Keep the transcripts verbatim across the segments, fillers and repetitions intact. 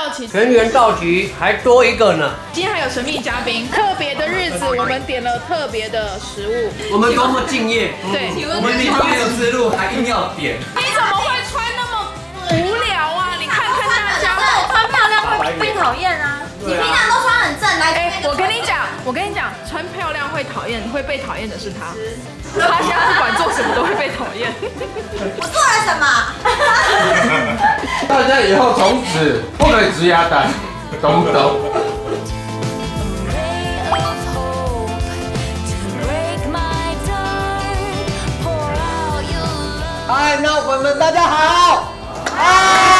好奇， 全员到齐，还多一个呢。 今天还有神秘嘉宾，特别的日子，我们点了特别的食物。 我们多么敬业！ 对， 我们明明没有思路，还硬要点。 你怎么会穿那么无聊啊？你看看大家， 穿漂亮会被讨厌啊！你平常都穿很正，来。 哎，我跟你讲，我跟你讲，穿漂亮会讨厌，会被讨厌的是他。他现在不管做什么都会被讨厌。 我做了什么？ 大家以后从此不可以直牙单，懂不懂？ 嗨，闹粉们，大家好！嗨，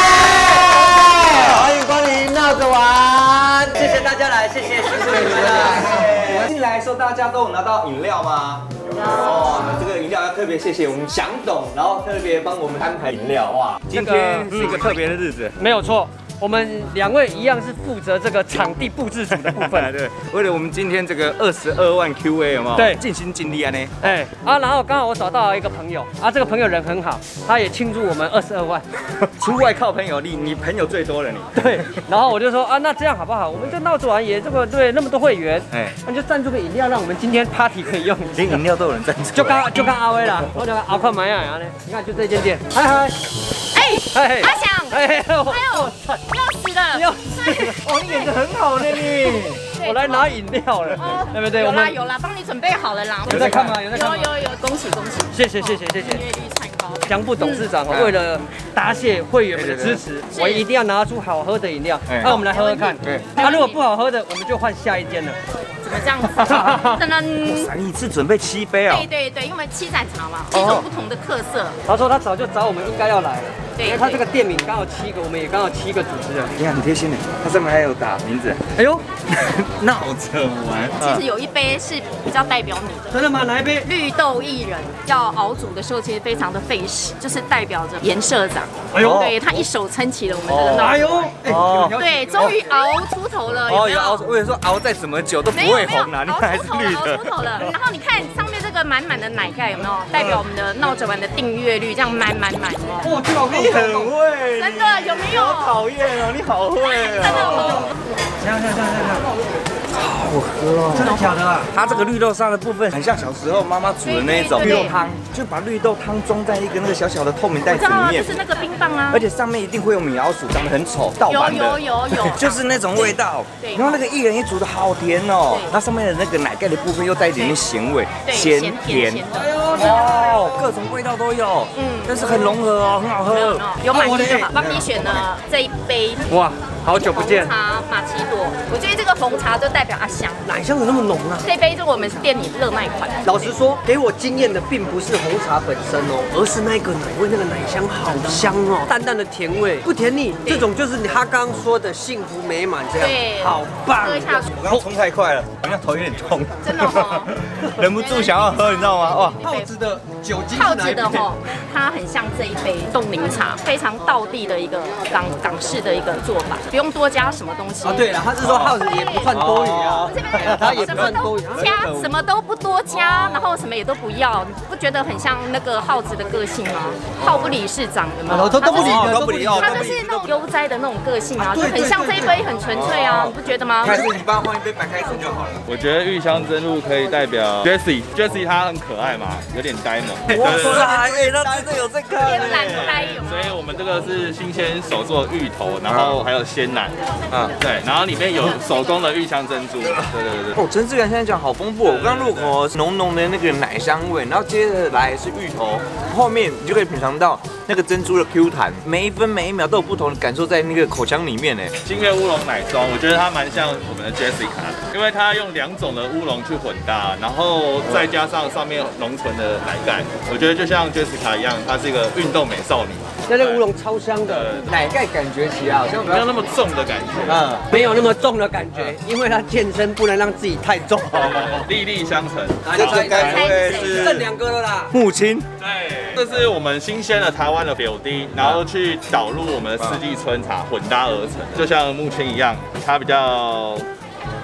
欢迎光临闹着玩，谢谢大家来，谢谢辛苦你们了。 进来的时候大家都有拿到饮料吗？有。哦，那这个饮料要特别谢谢我们祥董，然后特别帮我们安排饮料哇。今天是一个特别的日子， 没有错。我们两位一样是负责这个场地布置组的部分。 对，为了我们今天这个二十二万 Q A 有没有？ 对， 尽心尽力啊呢。 哎啊，然后刚好我找到一个朋友啊，这个朋友人很好，他也庆祝我们二十二万。 出外靠朋友力，你朋友最多了你。 对，然后我就说啊，那这样好不好？我们这闹着玩也这个对那么多会员，哎，那就赞助个饮料，让我们今天 party 可以用。 连饮料都有人赞助。 就刚就刚阿威啦，我讲阿快买呀呀呢，你看就这间店，嗨嗨。 哎，阿翔， 哎， 还有要死的， 要死的，哦，你演得很好呢你。我来拿饮料了，对不对？ 有啦有啦，帮你准备好了啦。 有在看吗？有在看吗？ 有有有，恭喜恭喜！ 谢谢谢谢谢谢。 月率太高。 江部董事长为了答谢会员们的支持，我一定要拿出好喝的饮料。那我们来喝喝看。对。那如果不好喝的，我们就换下一间了。 怎么这样子？噔噔。 哇塞，你一次准备七杯哦。 对对对，因为七盏茶嘛，七种不同的特色。 他说他早就找我们应该要来了。 对。 因为他这个店名刚好七个，我们也刚好七个主持人。 你看很贴心的，它上面还有打名字。 哎呦， 闹着玩。 其实有一杯是比较代表你的。 真的吗？哪一杯？ 绿豆薏仁，要熬煮的时候其实非常的费时，就是代表着严社长。 哎呦， 对他一手撑起了我们这个闹。 哎呦， 哦，对，终于熬出头了。 哦，有熬，我也说熬再怎么久都不会红啦，你看还是绿的。 熬出头了，然后你看上面这个满满的奶盖有没有？代表我们的闹着玩的订阅率，这样满满满哦。 哇，这好你很会， 真的有没有？ 好讨厌哦，你好会哦。 真的。 看看看看看。 好喝哦！ 真的假的啊？ 它这个绿豆沙的部分很像小时候妈妈煮的那种绿豆汤，就把绿豆汤装在一个那个小小的透明袋子里面， 就是那个冰棒啊， 而且上面一定会有米老鼠，长得很丑，盗版的， 有有有有， 就是那种味道。然后那个薏仁也煮的好甜哦，然后上面的那个奶盖的部分又带一点点咸味， 咸甜。 哇，各种味道都有，嗯，但是很融合哦，很好喝。 有满意的，帮你选了这一杯。 哇！好久不见， 红茶玛奇朵，我觉得这个红茶就代表阿香， 奶香怎么那么浓啊？ 这杯是我们店里热卖款。 老实说，给我惊艳的并不是红茶本身哦，而是那个奶味，那个奶香好香哦，淡淡的甜味，不甜腻，这种就是他刚刚说的幸福美满这样， 对， 好棒。 喝下去， 我刚冲太快了，好像头有点痛， 真的哦， 忍不住想要喝，你知道吗？哇， 耗子的酒精耗子的哦，它很像这一杯冻柠茶，非常道地的一个港港式的一个做法，不用多加什么。东西啊，对了，他是说耗子也不算多余啊，他也不算多余， 加什么都不多加，然后什么也都不要，你不觉得很像那个耗子的个性吗？耗不理事长有没有？ 都都不理，都不理， 他就是那种悠哉的那种个性啊，就很像这一杯很纯粹啊，你不觉得吗？ 还是你帮他换一杯白开水就好了。 我觉得玉香真露可以代表 Jessie，Jessie 她很可爱嘛，有点呆萌。 哇塞，哎，那真的有在看， 天然呆有。 所以我们这个是新鲜手做芋头，然后还有鲜奶。啊，对，然后里面有手工的玉香珍珠，对对对。 哦，陈志远现在讲好丰富，我刚入口浓浓的那个奶香味，然后接着来是芋头，后面你就可以品尝到那个珍珠的 Q 弹，每一分每一秒都有不同的感受在那个口腔里面呢。 金月乌龙奶霜，我觉得它蛮像我们的 Jessica， 因为它用两种的乌龙去混搭，然后再加上上面浓醇的奶盖，我觉得就像 Jessica 一样，她是一个运动美少女。 那这个乌龙超香的， 奶盖感觉起来好像没有那么重的感觉， 嗯，没有那么重的感觉，因为他健身不能让自己太重， 粒粒相承。 这个该不会是剩两个了啦？ 母亲， 对，这是我们新鲜的台湾的柳丁，然后去导入我们的四季春茶混搭而成，就像木青一样，它比较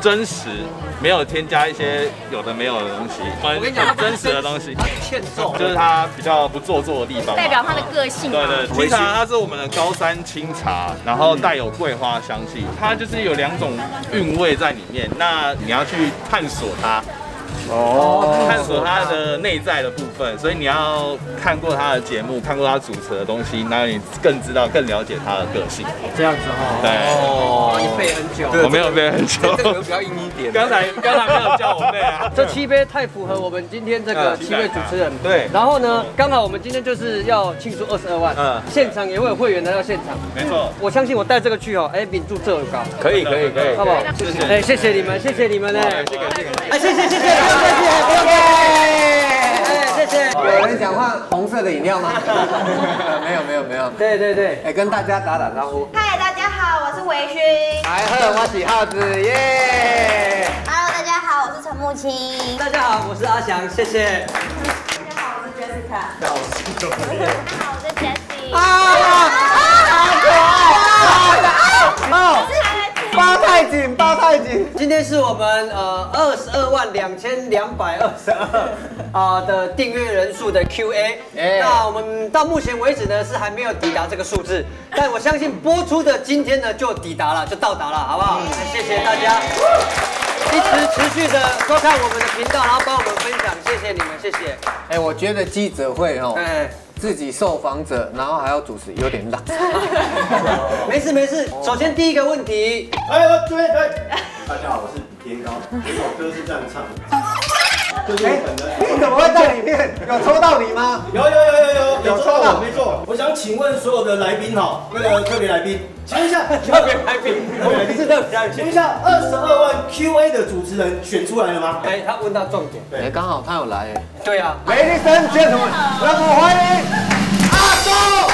真实，没有添加一些有的没有的东西。我跟你讲，真实的东西， 欠揍， 就是它比较不做作的地方， 代表它的个性。 对对，清茶它是我们的高山清茶，然后带有桂花香气，它就是有两种韵味在里面。那你要去探索它。哦，探索他的内在的部分，所以你要看过他的节目，看过他主持的东西，那你更知道、更了解他的个性。 这样子哈。 对。 哦，你背很久。 对我没有背很久。 这个比较硬一点。 刚才刚才没有叫我背啊。 这七杯太符合我们今天这个七位主持人。 对。 然后呢，刚好我们今天就是要庆祝二十二万，嗯，现场也会有会员来到现场。 没错。 我相信我带这个去哦，哎，比住这高。 可以可以可以， 好不好？ 谢谢。 哎，谢谢你们，谢谢你们呢。 这个这个。 哎，谢谢谢谢，不用客气，不用客气。哎，谢谢。 有人想换红色的饮料吗？没有没有没有。 对对对， 哎，跟大家打打招呼。 嗨，大家好，我是维勋。 来贺我喜耗子耶。 Hello， 大家好，我是陈木青。 大家好，我是阿翔，谢谢。 大家好，我是 Jessica。大家好，我是 Jessie。 啊，好可爱！哦。包太紧，包太紧。 今天是我们呃二十二万两千两百二十二啊的订阅人数的 Q A。欸、那我们到目前为止呢是还没有抵达这个数字，但我相信播出的今天呢就抵达了，就到达了，好不好？嗯、谢谢大家一直持续的收看我们的频道，然后帮我们分享，谢谢你们，谢谢。 哎、欸，我觉得记者会哦。哎。自己受访者，然后还要主持，有点浪。 没事没事，首先第一个问题， 哎，注意对，大家好，我是比天高，这首歌是这样唱的。就是我本人， 你怎么会在里面？有抽到你吗？ 有有有有有有抽到我，没错。我想请问所有的来宾哈，那个特别来宾，请问一下， 特别来宾，我们是特别来宾， 请问一下，二十二万 Q A 的主持人选出来了吗？ 哎，他问到重点， 哎，刚好他有来，哎， 对啊 ，Ladies and gentlemen， 让我们欢迎阿松。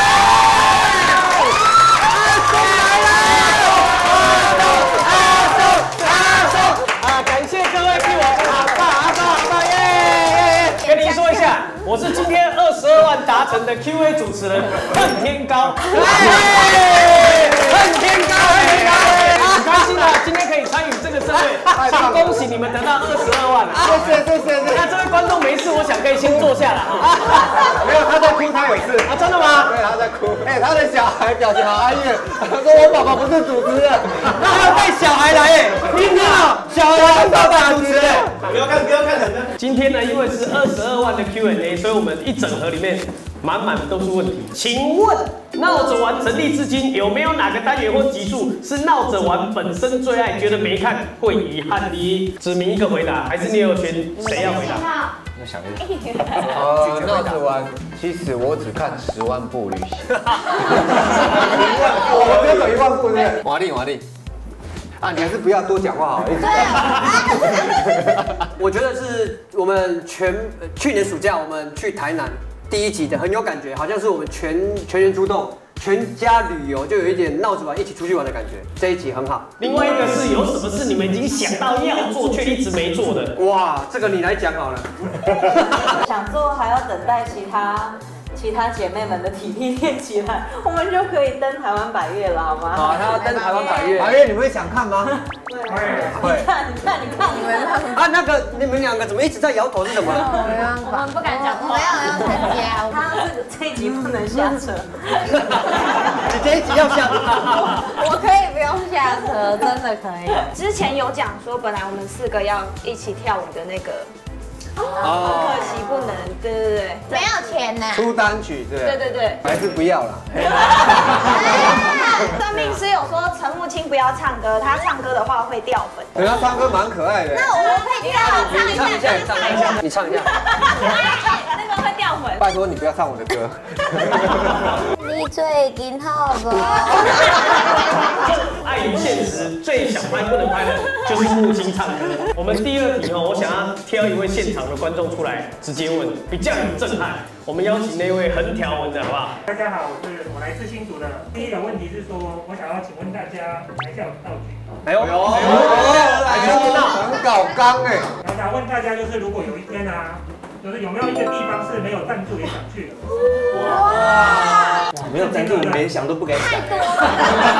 我是今天二十二万达成的 Q A 主持人恨天高，恨天高，恨天高，很开心啊！今天可以参与这个盛会，请恭喜你们得到二十二万了， 谢谢谢谢。 那这位观众没事，我想可以先坐下来。 没有，他在哭，他有事啊？真的吗？ 对，他在哭。哎，他的小孩表情好安逸，他说我爸爸不是主持人， 那还要带小孩来哎，听到小孩当大主持人。 不要看，不要看人呢。 今天呢，因为是二十二万的 Q and A， 所以我们一整盒里面满满的都是问题。请问闹着玩成立至今，有没有哪个单元或集数是闹着玩本身最爱，觉得没看会遗憾的？指明一个回答，还是你有选谁要回答？ 我想一下。呃，闹着玩，其实我只看十万步旅行。我只有走一万步，对不对？瓦力，瓦力。啊，你还是不要多讲话好，一直我觉得是我们全去年暑假我们去台南第一集的很有感觉，好像是我们全全员出动，全家旅游，就有一点闹着玩一起出去玩的感觉。这一集很好。 另外一个是有什么事你们已经想到要做却一直没做的？ 哇，这个你来讲好了。 想做还要等待其他。其他姐妹们的体力练起来，我们就可以登台湾百岳了，好吗？ 好，他要登台湾百岳。 百岳你们会想看吗？ 会。会。你看，你看，你看，你们啊，那个你们两个怎么一直在摇头？是什么？ 我们不敢讲话， 没有要参加。 他这个这一集不能下车。 你这一集要下车？ 我可以不用下车，真的可以。之前有讲说，本来我们四个要一起跳舞的那个。哦，可惜不能，对对对，没有钱呢。 出单曲，对对对对， 还是不要了。 算命师有说陈木青不要唱歌，他唱歌的话会掉粉。 对，他唱歌蛮可爱的。 那我可以跳，唱一下， 你唱一下，你唱一下。 那个会掉粉。 拜托你不要唱我的歌。 你最近好不？ 碍于现实，最想拍不能拍的就是木青唱歌。我们第二题哦，我想要挑一位现场的观众出来直接问，比较有震撼。我们邀请那位横条纹的好不好？ 大家好，我是我来自新竹的。第一个问题是说，我想要请问大家台下有道具。 哎呦， 哎呦，很搞刚哎。 我想问大家，就是如果有一天啊，就是有没有一个地方是没有赞助也想去的？ 哇！没有赞助，连想都不敢想。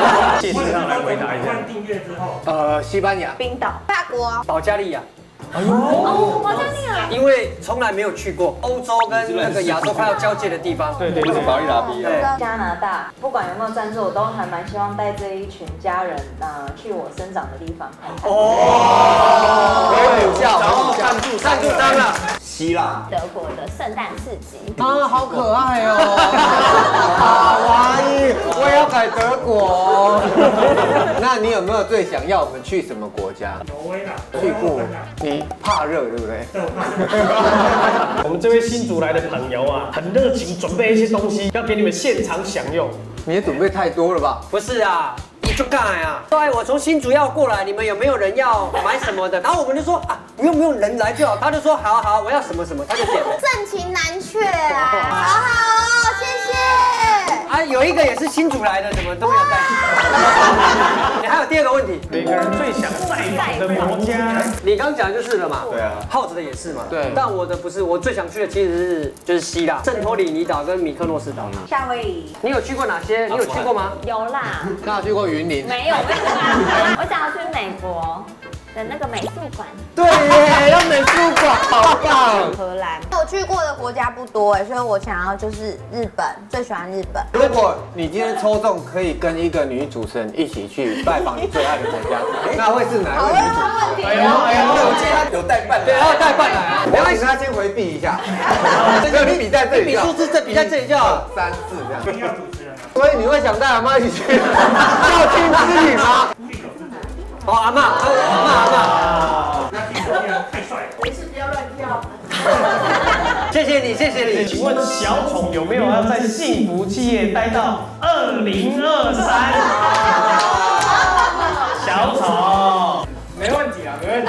谢谢他来回答一下。 万订阅之后， 呃，西班牙、 冰岛、法国、 保加利亚。 哎呦，哦，保加利亚， 因为从来没有去过欧洲跟那个亚洲快要交界的地方。 对对对，保利达比对，加拿大，不管有没有赞助，我都还蛮希望带这一群家人啊去我生长的地方看看。 哦，有有效，赞助赞助商了。 希腊， 德国的圣诞市集啊，好可爱哦！卡哇伊，我也要改德国。那你有没有最想要我们去什么国家？ 挪威啦， 去过，你怕热对不对？ 我们这位新竹来的朋友啊，很热情，准备一些东西要给你们现场享用。 你也准备太多了吧？ 不是啊，你就干啊！对，我从新竹要过来，你们有没有人要买什么的？然后我们就说啊，不用不用，人来就好。他就说好好，我要什么什么，他就点了。 盛情难却啊，好好哦，谢谢。 啊，有一个也是新竹来的，怎么都没有带？你还有第二个问题， 每个人最想在的国家， 你刚讲的就是了嘛？ 对啊， 耗子的也是嘛？ 对， 但我的不是，我最想去的其实是就是希腊、圣托里尼岛跟米克诺斯岛。 夏威夷， 你有去过哪些？你有去过吗？ 有啦， 那有去过云林？ 没有，没有。我想要去美国的那个美术馆。 对耶，要美术馆，好棒！ 荷兰，我去过的国家不多哎，所以我想要就是日本，最喜欢日本。 如果你今天抽中可以跟一个女主持人一起去拜访你最爱的国家，那会是哪一位女主持人？ 哎呦哎呦， 我记得他有带伴来， 对，他有带伴来啊。 没关系，他先回避一下。没有，你比在这里， 比数字，这比在这里就好。 三四这样。 一定要主持人啊。 所以你会想带阿妈一起去孝亲之旅吗？ 哦，阿嬷，阿嬷，阿嬷。 那第四天太帅了。 没事，不要乱跳。 谢谢你，谢谢你。 请问小宠有没有要在幸福企业待到二零二三？小宠， 没问题啊，没问题。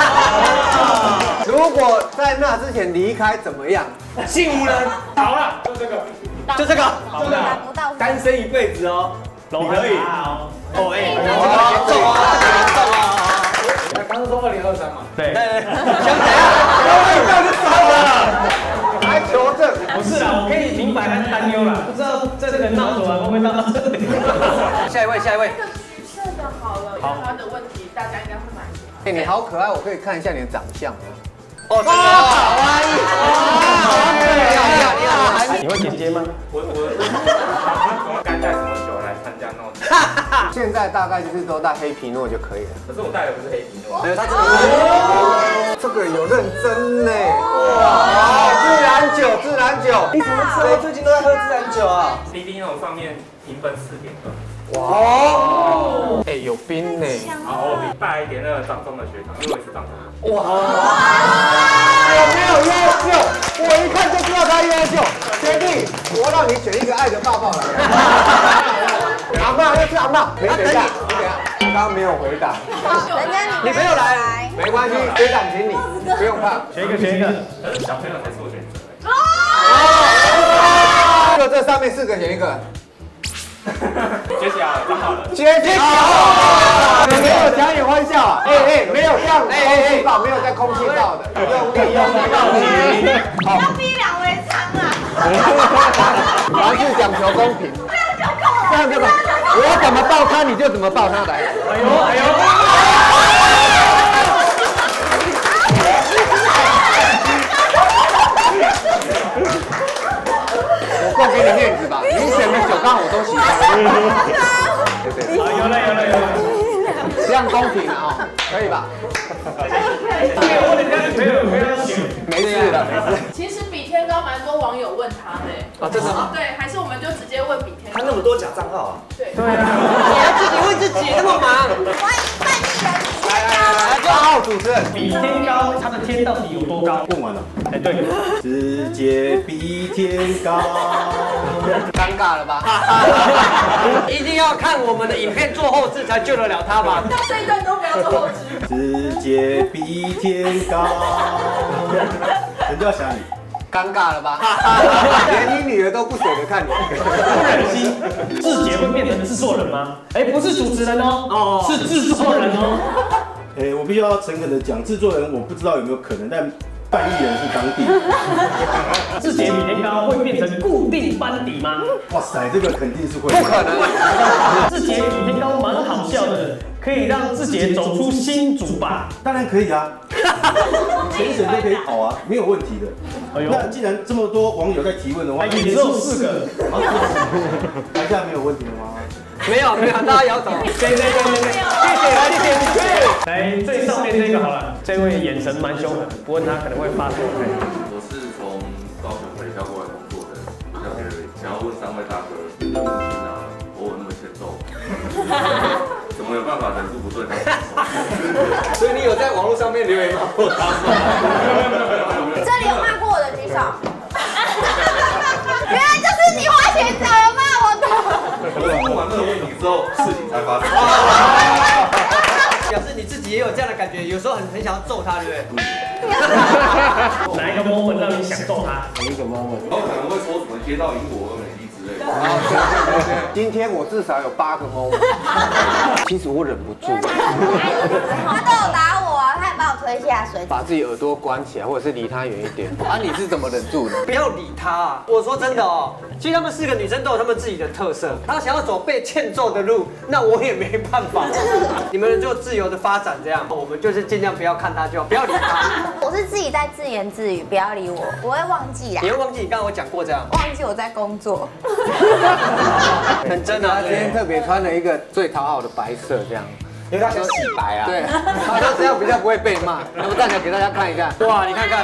如果在那之前离开怎么样？ 性无能，好了，就这个， 就这个， 真的， 不到单身一辈子哦， 你可以哦。 哦哎，这个严重啊，这个严重啊。 刚刚说二零二三嘛， 对， 想怎样？ 那就算了，还求证？ 不是啦，我可以明白他的担忧啦，不知道在这个闹着玩会不会闹到这里。 下一位，下一位。 设的好了，有他的问题，大家应该会满意。 哎，你好可爱，我可以看一下你的长相吗？ 哦，真的，卡哇伊，哇， 你会剪接吗？ 我我该带什么酒来参加闹钟？ 现在大概就是都带黑皮诺就可以了。 可是我带的不是黑皮诺， 没有，他这个这个有认真呢。哇，自然酒，自然酒。 你怎么知道最近都在喝自然酒啊？滴滴那种上面评分四点二。 哇，哎，有冰呢。 好，我比大一点那个张中的学长，因为我是张中。 哇，有没有优秀？我一看就知道他优秀。学弟，我让你选一个爱的抱抱来。阿嬷，又是阿嬷，没等一下，你等一下，我刚刚没有回答。 人家你朋友来， 没关系，学长请你，不用怕。 选一个，选一个。 可是小朋友才是我选择。 就这上面四个选一个。 杰西啊，张好了。 杰西好，没有强颜欢笑啊！哎哎，没有这样，哎哎哎，没有在空气到的，用力用力用力。 要逼两位仓啊！ 还是讲求公平。这样就吧，我怎么抱他你就怎么抱他来。 哎呦哎呦！ 我够给你面子吧，你选的酒缸我都喜欢。对对， 有了有了有了， 这样公平啊，可以吧？ 没有问人家女朋友有没有要选， 没事的，没事。 其实比天高蛮多网友问他的。 啊，真的吗？ 对，还是我们就直接问比天高。 他那么多假账号啊？ 对。 对啊。 你还自己问自己，那么忙。 欢迎范艺人。 来来来来，八号主持人， 比天高，他的天到底有多高？ 问完了。 哎，对。 世界比天高。 尴尬了吧？ 一定要看我们的影片做后置才救得了他吧？ 到这一段都不要做后置。 世界比天高。人家想你。 尴尬了吧？连你女儿都不舍得看你， 不忍心。志杰会变成制作人吗？哎，不是主持人哦，哦，是制作人哦。 哎，我必须要诚恳的讲，制作人我不知道有没有可能，但扮艺人是当地。 志杰比天高会变成固定班底吗？ 哇塞，这个肯定是会。 不可能。 志杰比天高可以让志杰走出新竹吧？ 当然可以啊，全省都可以跑啊，没有问题的。 哎呦， 那既然这么多网友在提问的话， 也只有四个， 台下没有问题了吗？ 没有没有，大家摇头。对对对对对，谢谢谢谢谢谢。 来最上面这个好了，这位眼神蛮凶狠，不问他可能会发错。 我是从高雄北漂过来工作的，想要问三位大哥，你的母亲啊，偶尔那么欠揍，怎么有办法忍住不对他？ 所以你有在网络上面留言骂过他吗？ 这里有骂过我的举手。原来就是你花钱找人骂我的。 我是问完这个问题之后，事情才发生。 表示你自己也有这样的感觉，有时候很很想要揍他，对不对？ 哪一个 moment 让你想揍他？ 哪一个 moment？ 然后可能会说什么接到英国而美丽之类的。 今天我至少有八个 moment， 其实我忍不住， 他都有打我啊，他也把我推下水。 把自己耳朵关起来，或者是离他远一点。啊，你是怎么忍住的？ 不要理他啊！我说真的哦，其实她们四个女生都有她们自己的特色。她想要走被欠揍的路，那我也没办法。你们就自由的发展这样，我们就是尽量不要看她，就不要理她。 我是自己在自言自语，不要理我，我会忘记啦。 你会忘记你刚刚我讲过这样？ 忘记我在工作。 很真的， 他今天特别穿了一个最讨好的白色，这样。 因为他想洗白啊。 对，他说这样比较不会被骂。那么站起来给大家看一下。 哇，你看看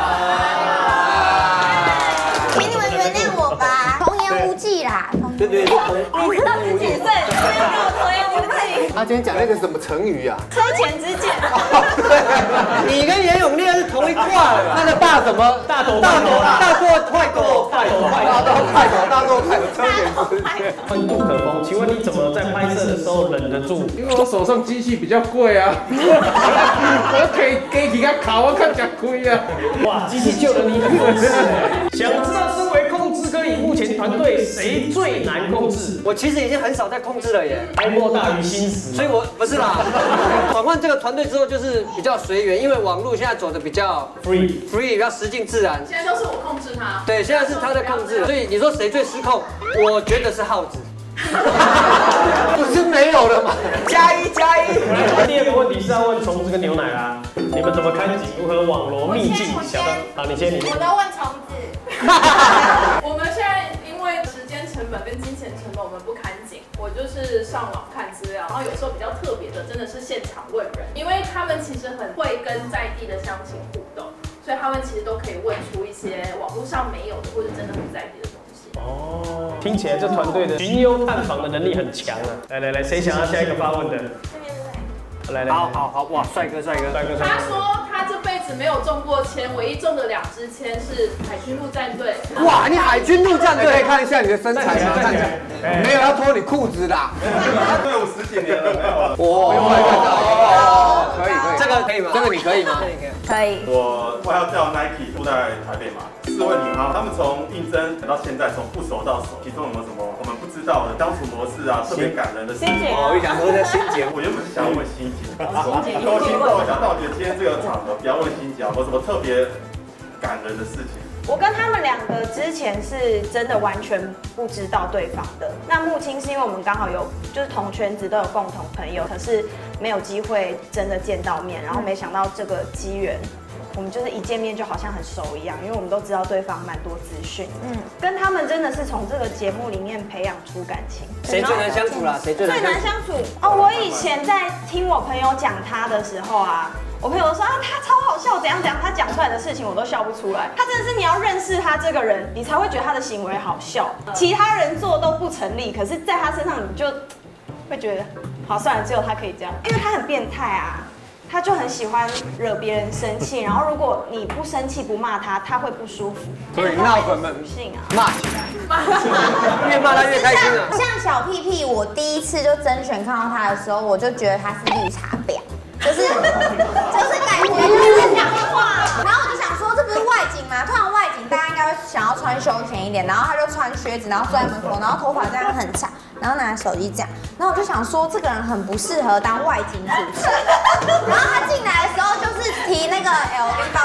请你们原谅我吧，童言无忌啦。 对对， 你知道你几岁？你不要跟我童言无忌。 他今天讲那个什么成语啊？ 推前之鉴。 你跟严永烈是同一挂的。 那个大什么？ 大头大头大做快斗， 大头快大头快斗，大头快斗，车前之鉴。 欢杜可风，请问你怎么在拍摄的时候忍得住？ 因为我手上机器比较贵啊，我可以给你个烤，我看假贵啊。 哇，机器救了你很多次哎！想知道身为控制科以目前团队谁最难控制？ 我其实已经很少在控制了耶， 哀莫大于心死， 所以我不是啦。转换这个团队之后，就是比较随缘，因为网络现在走的比较 free free， 比较实境自然。 现在都是我控制他。 对，现在是他在控制，所以你说谁最失控？我觉得是耗子。 不是没有了吗？ 加一加一。 第二个问题是要问虫子跟牛奶啦，你们怎么看景？如何网罗秘境？小的，好，你先，你先。 我都问虫子。 我们现在因为时间成本跟金钱成本，我们不看景，我就是上网看资料，然后有时候比较特别的，真的是现场问人，因为他们其实很会跟在地的乡亲互动，所以他们其实都可以问出一些网络上没有的，或者真的很在地的东西。 哦，听起来这团队的寻幽探访的能力很强啊！来来来，谁想要下一个发问的？来来， 好好好，哇，帅哥帅哥帅哥！ 他说他这辈子没有中过签，唯一中的两支签是海军陆战队。 哇，你海军陆战队，可以看一下你的身材吗？看起来没有要脱你裤子的。 他队伍十几年了，没有了。 哦，可以可以， 这个可以吗？ 这个你可以吗？ 可以。 我外号叫 Nike， 住在台北嘛。试问你们，他们从应征到现在，从不熟到熟，其中有没有什么我们不知道的相处模式啊，特别感人的事情？ 我想说在心结， 我原本是想要问心结，勾心斗角。但我觉得今天这个场合不要问心结，有什么特别感人的事情？ 我跟他们两个之前是真的完全不知道对方的。那木青是因为我们刚好有就是同圈子都有共同朋友，可是没有机会真的见到面，然后没想到这个机缘。我们就是一见面就好像很熟一样，因为我们都知道对方蛮多资讯。嗯，跟他们真的是从这个节目里面培养出感情。 谁最难相处啦？谁最难相处？ 最难相处哦！我以前在听我朋友讲他的时候啊，我朋友说啊，他超好笑，怎样怎样，他讲出来的事情我都笑不出来。他真的是你要认识他这个人，你才会觉得他的行为好笑，其他人做都不成立，可是在他身上你就会觉得，好，算了，只有他可以这样，因为他很变态啊。他就很喜欢惹别人生气，然后如果你不生气不骂他，他会不舒服。 所以闹粉们性啊， 骂起来， 越骂他越开心啊。 像小屁屁，我第一次就甄选看到他的时候，我就觉得他是绿茶婊，就是就是感觉就是讲话，然后我就想说这不是外景吗？通常外景大家应该会想要穿休闲一点，然后他就穿靴子，然后坐在门口，然后头发这样很长。然后拿手机这样，然后我就想说这个人很不适合当外景主持。然后他进来的时候就是提那个 L V 包，就是一直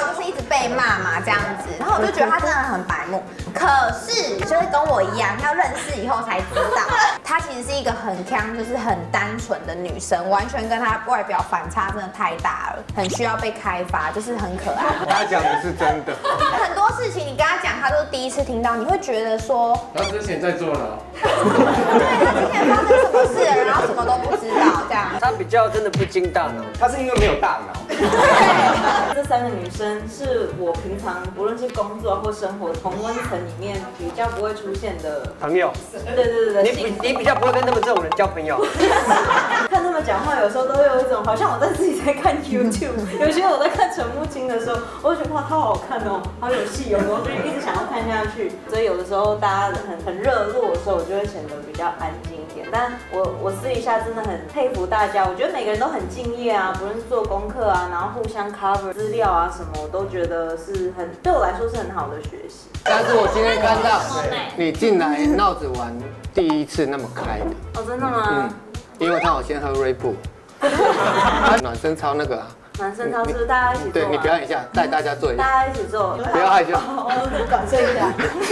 被骂嘛这样子，然后我就觉得他真的很白目。可是就是跟我一样，要认识以后才知道，她其实是一个很锵，就是很单纯的女生，完全跟她外表反差真的太大了，很需要被开发，就是很可爱。 他讲的是真的。 很多事情你跟他讲，他都是第一次听到，你会觉得说， 他之前在坐牢。 对，他之前发生什么事了，然后什么都不知道这样。 他比较真的不经大脑， 他是因为没有大脑。 这三个女生是我平常不论是工作或生活同温层里面比较不会出现的朋友。 对对对对， 你比你比较不会跟他们这种人交朋友。 看他们讲话，有时候都会有一种好像我在自己在看 YouTube， 有些我在看陈木青的时候，我就觉得哇，他好好看哦，好有戏哦，我就一直想要看下去。所以有的时候大家很很热络的时候，我就会显得比较安静一点。但我我私底下真的很佩服大家，我觉得每个人都很敬业啊，不论是做功课啊，然后互相 cover 资料啊什么，我都觉得是很对我来说是很好的学习。 但是我今天看到你进来闹着玩第一次那么开的。 哦，真的吗？ 嗯，因为他我先喝瑞布，暖身操那个啊。 男生操是不是大家一起做？ 对你表演一下，带大家做一下。 大家一起做， 不要害羞。 我感受一下。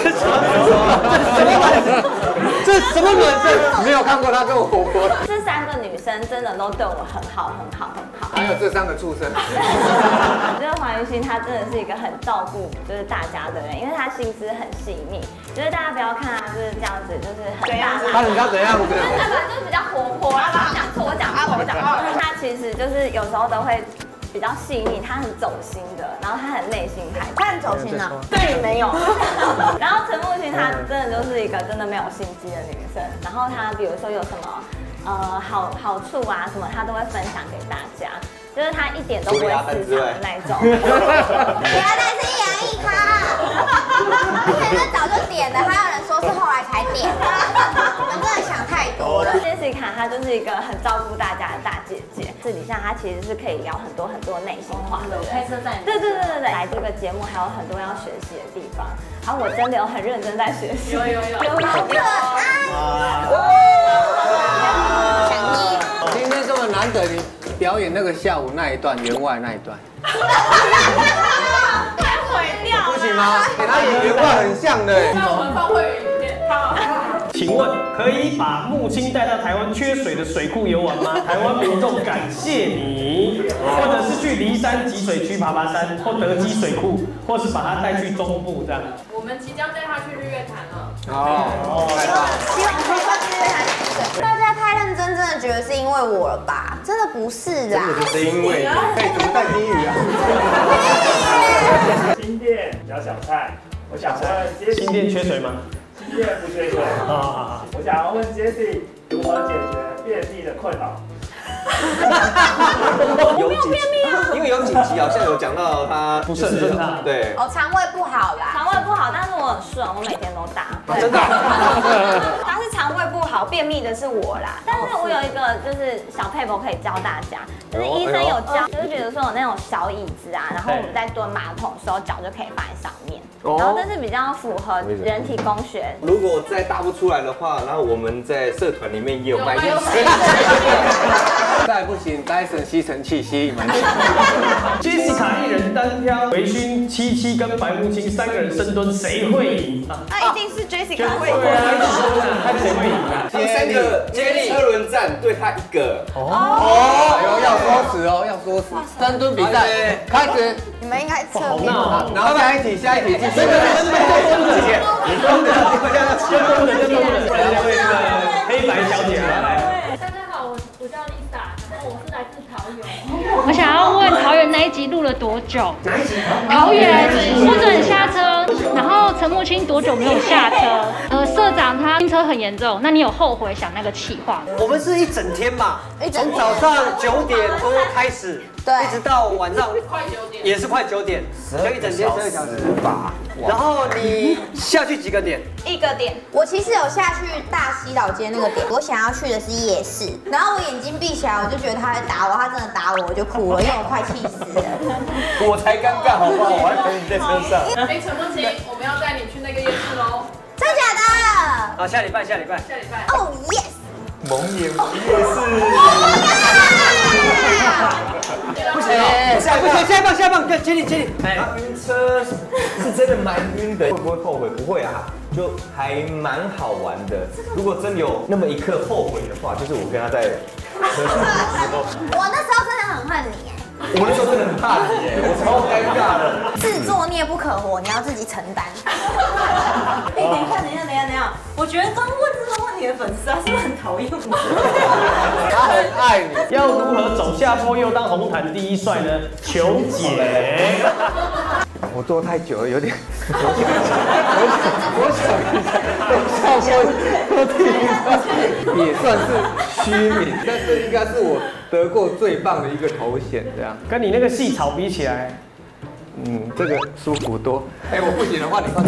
这什么暖身？没有看过他跟我活泼。 这三个女生真的都对我很好，很好，很好。 还有这三个畜生。 我觉得黄瑜欣她真的是一个很照顾就是大家的人，因为她心思很细腻。就是大家不要看她就是这样子，就是很大啦。 他人家怎样子？ 她本来就是比较活泼，然后讲错我讲错我讲错。她其实就是有时候都会。比较细腻，她很走心的，然后她很内心海， 她很走心啊， 对你没有。然后陈木青她真的就是一个真的没有心机的女生，然后她比如说有什么呃好好处啊什么，她都会分享给大家，就是她一点都不会私藏的那种。 原来是一人一咖，之前是早就点的，还有人说是后来才点的，你们真的想太多了。 Jessica 她就是一个很照顾大家的大姐姐，私底下她其实是可以聊很多很多内心话的。 开车载你。 对对对对对，来这个节目还有很多要学习的地方，然后我真的有很认真在学习。 有有有， 好可爱。想你。 今天这么难得，你表演那个下午那一段，员外那一段。 快毁掉了。 不行吗？给他演员外很像的。 那我们放会员影片，好。 请问可以把木青带到台湾缺水的水库游玩吗？台湾民众感谢你，或者是去梨山集水区爬爬山，或德基水库，或是把他带去中部这样。 我们即将带他去日月潭了。 哦， 希望可以到日月潭。大家太认真，真的觉得是因为我了吧？真的不是啊。 真的是因为你，可以怎么带低语啊？ 新店小小菜，我想问杰西， 新店缺水吗？ 新店不缺水。 好好好。 我想要问杰西如何解决便秘的困扰？ 有几集，因为有几集好像有讲到他不是很顺畅， 对， 哦，肠胃不好啦， 肠胃不好，但是我很顺，我每天都打。 真的。 他是肠胃不好，便秘的是我啦。但是我有一个就是小撇步可以教大家，就是医生有教，就是比如说有那种小椅子啊，然后我们在蹲马桶的时候脚就可以放在上面，然后这是比较符合人体工学。 如果再答不出来的话，然后我们在社团里面也有卖一些。 再不行，戴森吸尘器吸满。 Jessica 一人单挑，微醺、七七跟白木青三个人深蹲，谁会赢？ 那一定是 Jessica 会赢。 对啊，一起说呢，看谁会赢啊？ 他们三个接力车轮战，对他一个。 哦，有要说辞哦，要说辞。深蹲比赛开始。 你们应该侧好面。 闹， 然后下一题，下一题继续。 蹲的，蹲的，你蹲的，你这样先蹲的，先蹲的，不然就会那个黑白小姐来。 大家好，我我叫 Lisa，然后我是来自桃园。 我想要问桃园那一集录了多久？哪一集？桃园不准下车，然后陈木青多久没有下车？呃，社长他晕车很严重，那你有后悔想那个企划？ 我们是一整天嘛，从早上九点多开始， 对， 一直到晚上快九点， 也是快九点，就一整天十二小时吧。然后你下去几个点？ 一个点。我其实有下去大溪老街那个点，我想要去的是夜市，然后我眼睛闭起来，我就觉得他在打我，他真的打我，我就哭了，因为我快气死了。 我才尴尬，好不好？我还陪你在车上。 哎，陈木青，我们要带你去那个夜市喽。 真的假的？ 啊，下礼拜，下礼拜， 下礼拜。 哦 yes。 蒙眼夜市。 不行，不行，下一棒，下一棒，对，接你，接你。 哎，晕车是真的蛮晕的，会不会后悔？不会啊，就还蛮好玩的。如果真有那么一刻后悔的话，就是我跟他在车上的时候， 我那时候真的很恨你。 我那时候真的很怕你耶，我超尴尬的。 自作孽不可活，你要自己承担。 哎，等一下，等一下，等一下，等一下，我觉得刚问这个问题的粉丝啊，是不是很讨厌我？ 他很爱你。要如何走下坡又当红毯第一帅呢？求解。 我坐太久了，有点。我想，我想，我下坡第一帅也算是虚名，但这应该是我得过最棒的一个头衔，这样。 跟你那个细草比起来， 嗯，这个舒服多。哎，我不行的话，你快。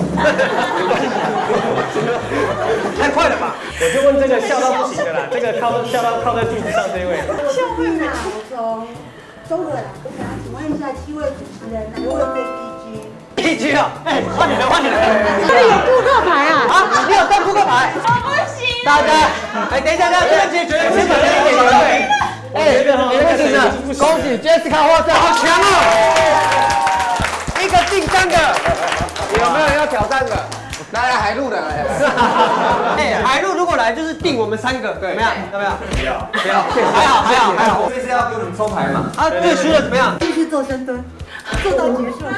太快了吧！ 我就问这个笑到不行的啦，这个靠笑到靠在柱子上这位。 笑问啊，我从中和来，我想要请问一下七位主持人，哪一位最 P G 啊？哎，换你了，换你了。 这里有扑克牌啊！ 啊，你有带扑克牌？ 我不行。 大家，哎，等一下，等一下，这个解决先把这个给刘伟。 哎，你们请呢？ 恭喜 Jessica 获胜， 好强哦！一个定三个， 有没有人要挑战的？来来，海陆的来。 哎，海陆如果来就是定我们三个，怎么样？要不要？ 不要， 不要，还好，还好，还好。 这次要给我们抽牌嘛？ 啊，最输的怎么样？ 继续做深蹲，做到结束。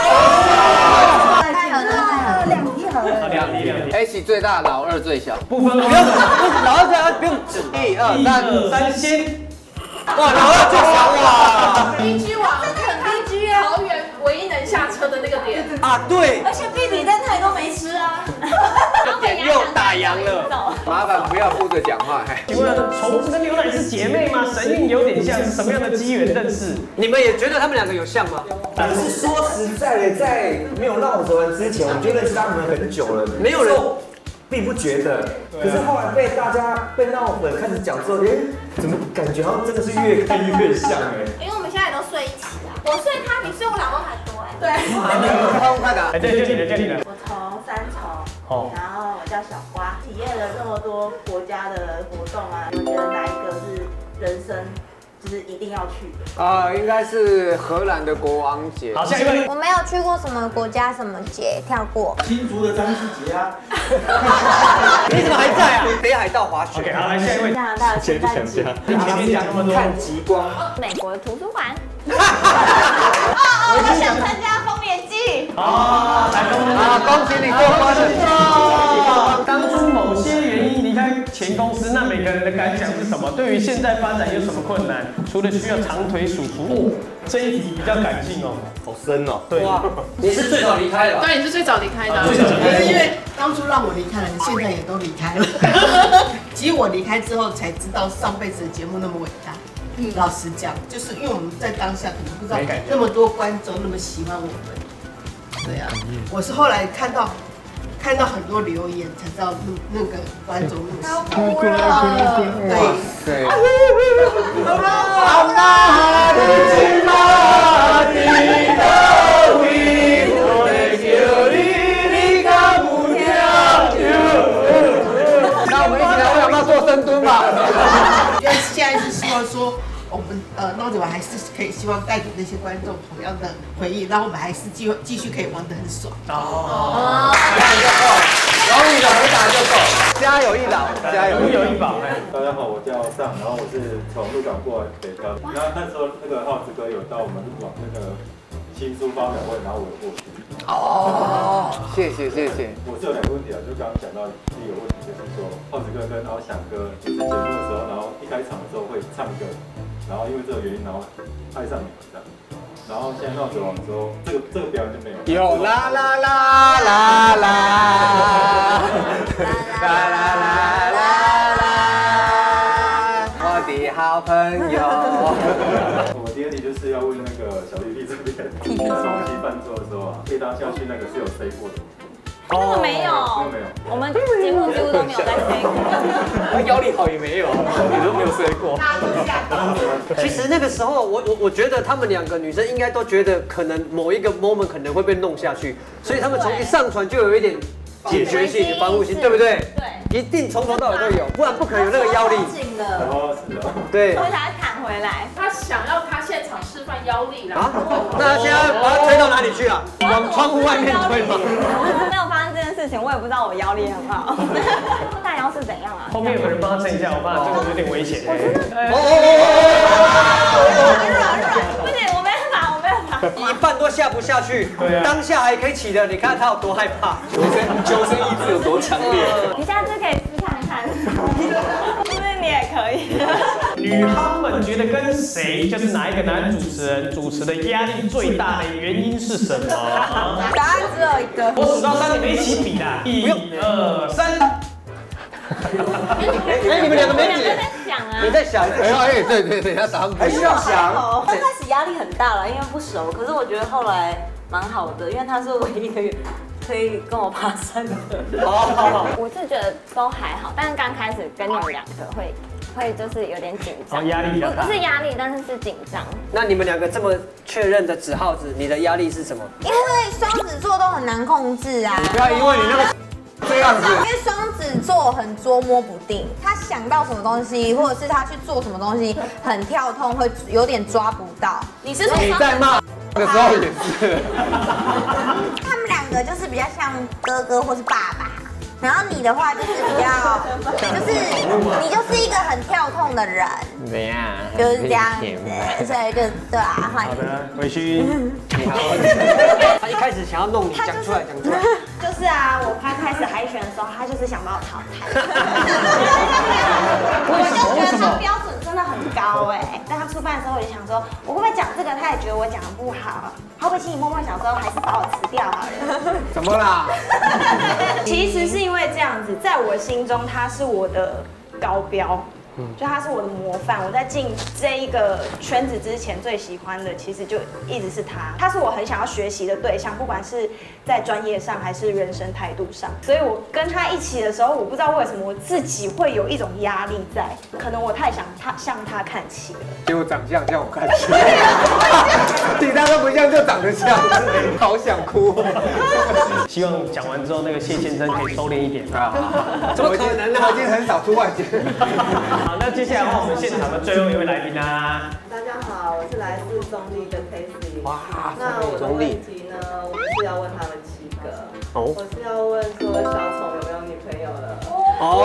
太好了，太好了， 两题好了。 两题，两题。 H 最大，老二最小。 不分， 不用，老二最小，不用指。一二三， 三先。 哇，老二最小哇！ B G 网真的很 B G 啊！桃园唯一能下车的那个点啊，对。 而且必比登台都没吃啊， 点又打烊了。 麻烦不要顾着讲话。 请问虫子跟牛奶是姐妹吗？神韵有点像，是什么样的机缘认识？ 你们也觉得他们两个有像吗？ 可是说实在的，在没有闹着玩之前，我就认识他们很久了， 没有人并不觉得。可是后来被大家被闹粉开始讲之后，哎，怎么感觉好像真的是越看越像哎？ 因为我们现在都睡一起啊，我睡他，你睡我老公还多哎。对。 快快打！ 哎，对，就你的，就你的。 我从三重，然后我叫小花，体验了这么多国家的活动啊，你们觉得哪一个是人生就是一定要去的？ 啊，应该是荷兰的国王节。 好，下一位。 我没有去过什么国家什么节，跳过。 新竹的张之杰啊。 你怎么还在啊？北海道滑雪。 OK， 好，来下一位。 加拿大的圣诞节。 你前面讲那么多。 看极光。 美国的图书馆。哦，我想参加丰年祭。 哦，来恭喜啊，恭喜你过关了。 当初某些原因离开前公司，那每个人的感想是什么？对于现在发展有什么困难？除了需要长腿叔叔，这一题比较感性哦， 好深哦。 对， 你是最早离开的。 对，你是最早离开的。 最早离开， 因为当初让我离开了，你现在也都离开了。其实我离开之后才知道上辈子的节目那么伟大。老实讲，就是因为我们在当下可能不知道那么多观众那么喜欢我们。对啊，我是后来看到看到很多留言才知道那那个观众那么喜欢。哭了，对对。那我们一起来为阿妈做深蹲吧。 因为现在是希望说，我们呃闹着玩还是可以希望带给那些观众同样的回忆，让我们还是继继续可以玩得很爽。 哦，这样就够，有你的回答就够，家有一老，家有有一宝。 大家好，我叫尚，然后我是从鹿港过来北漂，然后那时候那个浩子哥有到我们鹿港那个新书发表会，然后我有过去。 哦，谢谢谢谢。 我是有两个问题啊，就刚刚讲到第一个问题就是说，浩子哥跟翱翔哥主持节目的时候，然后一开场的时候会唱歌，然后因为这个原因，然后爱上你们这样。然后现在闹着玩的时候，这个这个表演就没有。 有啦啦啦啦啦，啦啦啦啦啦，我的好朋友。 我第二题就是要问那个小弟弟这边，长期伴奏的时候啊，被搭下去那个是有 say 过的。 那个没有， 没有， 我们节目几乎都没有在 say 过。 腰力好也没有，你都没有 say 过。其实那个时候，我我我觉得他们两个女生应该都觉得，可能某一个 moment 可能会被弄下去，所以他们从一上船就有一点警觉性、防护性，对不对？对，一定从头到尾都有，不然不可能有那个腰力。 然后是的， 对。 所以才弹回回来。 他想要他现场示范腰力啦。 啊？那现在把他推到哪里去啊？往窗户外面推吗？ 没有发生这件事情，我也不知道我腰力很好。大腰是怎样啊？ 后面有个人帮他撑一下，我怕这个有点危险。 哦不行，我没办法，我没办法。 一半都下不下去，当下还可以起的，你看他有多害怕， 求生求生意志有多强烈。 你下次可以试看看，是不是你也可以？ 女夯们觉得跟谁，就是哪一个男主持人主持的压力最大的原因是什么？ 答案只有一个。 我数到三，你们一起比啦！一、二、三。 哎，你们两个没比，你在想？ 哎哎，对对对，他答案还需要想。 刚开始压力很大了，因为不熟。可是我觉得后来蛮好的，因为他是唯一一个可以跟我爬山的。 哦，我是觉得都还好，但是刚开始跟你们两个会会就是有点紧张， 压力比较大。 不是压力，但是是紧张。 那你们两个这么确认的子浩子，你的压力是什么？ 因为双子座都很难控制啊。 你不要因为你那个。这样子， 因为双子座很捉摸不定，他想到什么东西，或者是他去做什么东西，很跳痛，会有点抓不到。 你是说你在骂的时候也是？ 他们两个就是比较像哥哥或是爸爸，然后你的话就是比较，就是你就是一个很跳痛的人， 怎样？ 就是这样子，所以就对啊，换好的，回去。 你好。他一开始想要弄你，讲出来，讲出来。 就是啊，我刚开始海选的时候，他就是想把我淘汰。我就觉得他标准真的很高哎。但他出班的时候，我就想说，我会不会讲这个，他也觉得我讲的不好，他会不会心里默默想说，还是把我辞掉好了？ 怎么啦？ 其实是因为这样子，在我心中他是我的高标。就他是我的模范，我在进这一个圈子之前最喜欢的，其实就一直是他。他是我很想要学习的对象，不管是在专业上还是人生态度上。所以我跟他一起的时候，我不知道为什么我自己会有一种压力在，可能我太想他向他看齐了。 结果长相像我看齐，其他都不像，就长得像，好想哭。 希望讲完之后，那个谢先生可以收敛一点啊。 怎么可能呢？ 我已经很少出外景。 好，那接下来的话，我们现场的最后一位来宾啊。 大家好，我是来自中立的 Casey。 哇， 那我的问题呢，我不是要问他们七个， 哦， 我是要问说小宠有没有女朋友了？ 哦，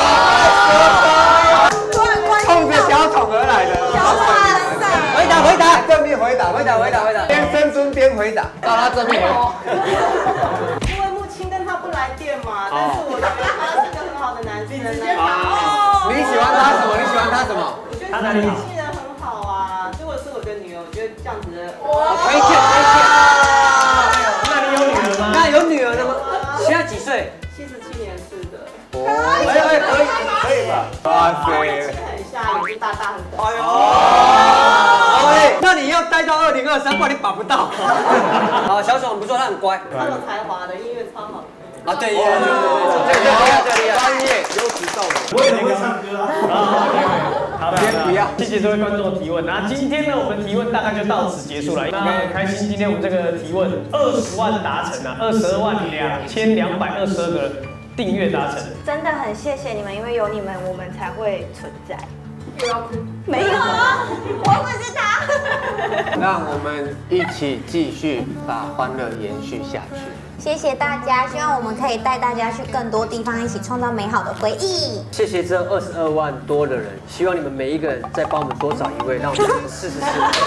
冲着小宠而来的。 小宠回答回答， 正面回答， 回答回答回答， 边深蹲边回答，到他正面。 因为木青跟他不来电嘛，但是我觉得他是个很好的男生。 你喜欢他什么？你喜欢他什么？ 我觉得他年轻人很好啊。如果是我的女儿，我觉得这样子的。 推荐推荐。 那你有女儿吗？ 那有女儿的吗？现在几岁？ 七十七年次的。 哎哎，可以可以吧？ 哇塞， 很像，眼睛大大很大。 哎呦，哎，那你要待到二零二三，不然你把不到。好，小宠不错，他很乖， 超有才华的，音乐超好。 啊，对，对对对对，这个厉害，这个厉害，专业，优质到位。 我也会唱歌啊。好的，先不要，谢谢这位观众的提问。那今天呢，我们提问大概就到此结束了。那很开心，今天我们这个提问二十万达成啊，二十二万两千两百二十二个订阅达成。 真的很谢谢你们，因为有你们，我们才会存在。 又要哭？ 没有啊，我不是他。 让我们一起继续把欢乐延续下去。 谢谢大家，希望我们可以带大家去更多地方，一起创造美好的回忆。 谢谢这二十二万多的人，希望你们每一个人再帮我们多找一位，让我们四十四，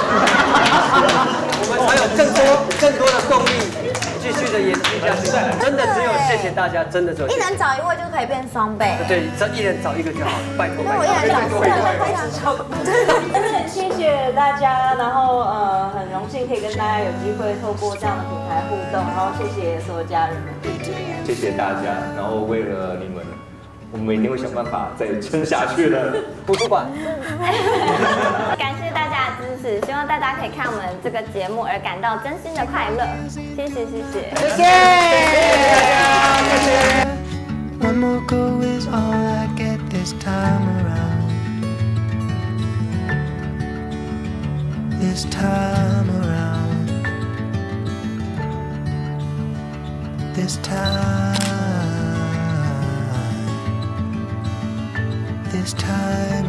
我们才有更多更多的动力继续的延续下去。真的只有谢谢大家，真的只有一人找一位就可以变双倍。 对，这一人找一个就好了，拜托拜托。 那我一人找四个， 真的很谢谢大家，然后呃很荣幸可以跟大家有机会透过这样的平台互动，然后谢谢所有家人们。 谢谢大家，然后为了你们，我们一定会想办法再撑下去的。 图书馆。 感谢大家的支持，希望大家可以看我们这个节目而感到真心的快乐。谢谢谢谢， 谢谢大家，谢谢。 One more go is all I get this time around. This time around. This time. This time